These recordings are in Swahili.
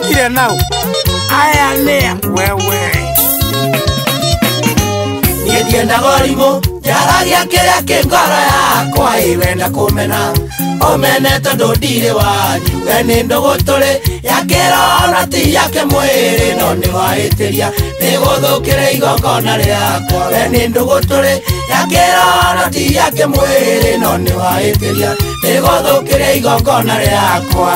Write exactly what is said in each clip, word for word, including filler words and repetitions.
Ile nao aya nea wewe Niĩ ndiendaga ũrimũ njaragia kĩrĩa kĩ ngoro yakwa ĩwenda kũmena ũmene tondũ ndirĩ wanyu we nĩ ndũgũ tũrĩ ya kĩroho na ti yake mwĩrĩ no nĩ wahĩtĩria nĩ gũthũkĩra igongona rĩakwa we nĩ ndũgũ tũrĩ ya kĩroho na ti yake mwĩrĩ no nĩ wahĩtĩria nĩ gũthũkĩra igongona rĩakwa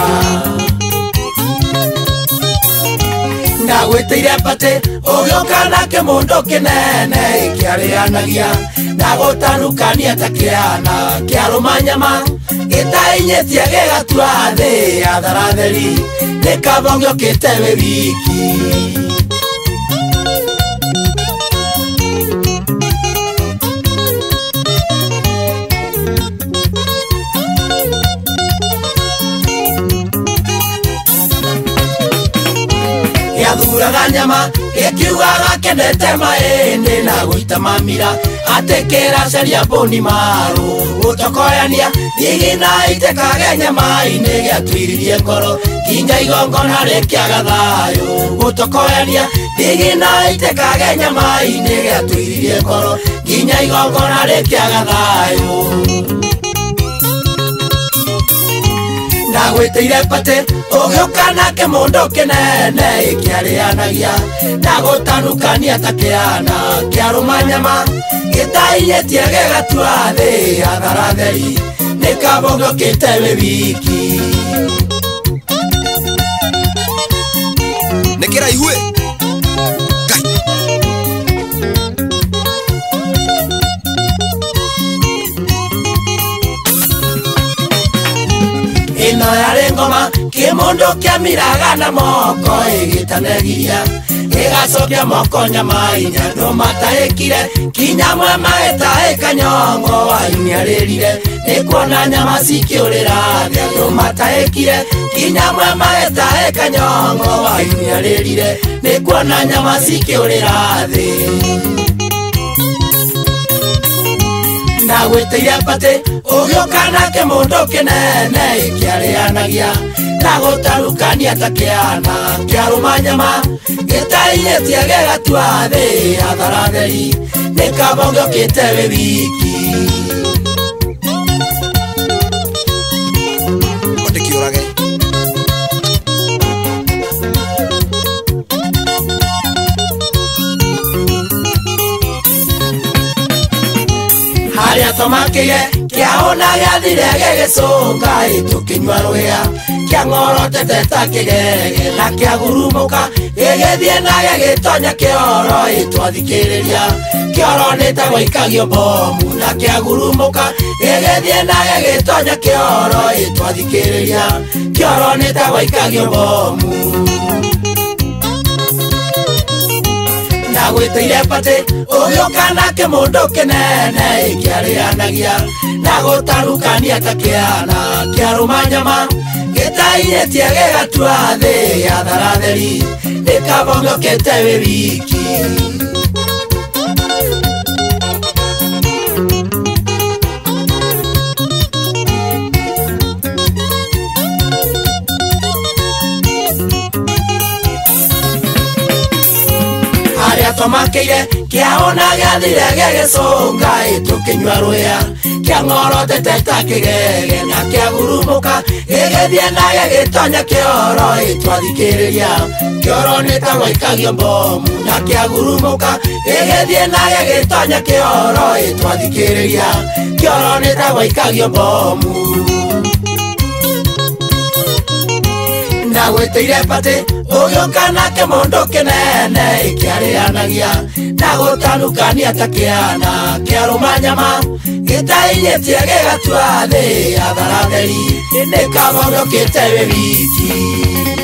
Ndagwĩtĩire patĩ ũgĩũka nake mũndũ kĩnene kĩarĩanagia ndagũtanukania ta kĩana kĩarũma nyama gĩtainyĩtie gĩgatua thĩ athara theri nĩ kaba ũgĩũkĩte wĩ wiki Yathuraga nyama gĩkiugaga kendete maĩndĩ na gũita mamira atĩkĩra caria mbũni marũ gũtokoyania thigina itĩkage nyama-inĩ gĩatuiririe ngoro nginya igongona rĩkĩaga thayũ gũtokoyania thigina itĩkage nyama-inĩ gĩatuiririe ngoro nginya igongona rĩkĩaga thayũ Ndagwĩtĩire patĩ ũgĩũka nake mũndũ kĩnene kĩarĩanagia ndagũtanukania ta kĩana kĩarũma nyama gĩtainyĩtie gĩgatua thĩ athara theri nĩ kaba ũgĩũkĩte wĩ wiki Nĩ kĩraihu Ngai Ĩno yarĩ ngoma kĩmũndũ kĩamiraga na moko ĩgĩtanagiria ĩgacokia moko nyama-inĩ andũ matahĩkire kinya mwe magĩtahĩka nyongo wainiarĩrire nĩ kuona nyama cikĩũrĩra thĩ andũ matahĩkire kinya mwe magĩtahĩka nyongo wainiarĩrire nĩ kuona nyama cikĩũrĩra thĩ Ndagwĩtĩire patĩ ũgĩũka nake mũndũ kĩnene kĩarĩanagia ndagũtanukania ta kĩana kĩarũma nyama gĩtainyĩtie gĩgatua thĩ athara theri nĩ kaba ũgĩũkĩte wĩ wiki Ndĩkĩũrage Harĩa tũmakĩire kĩahũna gĩathire gĩgĩcũnga tũkĩnyua rũhĩa kĩang'orotete ta kĩgege na kĩagurumũka gĩgĩthiĩ na gĩgĩtonya kĩoro twathikĩrĩria kĩoro nĩta gwaikagio mbomu na kĩagurumũka gĩgĩthiĩ na gĩgĩtonya kĩoro twathikĩrĩria kĩoro nĩta gwaikagio mbomu Ndagwĩtĩire patĩ ũgĩũka nake mũndũ kĩnene kĩarĩanagia ndagũtanukania ta kĩana kĩarũma nyama gĩtainyĩtie gĩgatua thĩ athara theri nĩ kaba ũgĩũkĩte wĩ wiki Tũmakĩire kĩahũna gĩathire gĩgĩcũnga tũkĩnyua rũhĩa kĩang'orotete ta kĩgege na kĩagurumũka gĩgĩthiĩ na gĩgĩtonya kĩoro twathikĩrĩria kĩoro nĩta gwaikagio mbomu na kĩagurumũka gĩgĩthiĩ na gĩgĩtonya kĩoro twathikĩrĩria kĩoro nĩta gwaikagio mbomu Ndagwĩtĩire patĩ ũgĩũka nake mũndũ kĩnene kĩarĩanagia ndagũtanukania ta kĩana kĩarũma nyama gĩtainyĩtie gĩgatua thĩ athara theri nĩ kaba ũgĩũkĩte wĩ wiki